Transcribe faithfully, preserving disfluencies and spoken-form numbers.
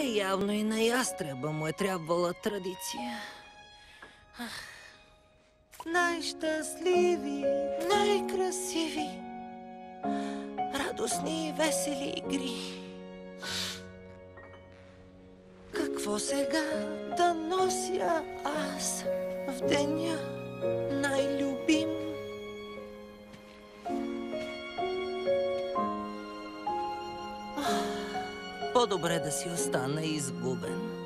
Явно и на ястреба му е трябвала традиция. Най-щастливи, най-красиви, радостни и весели игри. Какво сега да нося аз в деня най-любим? По-добре да си остана изгубен.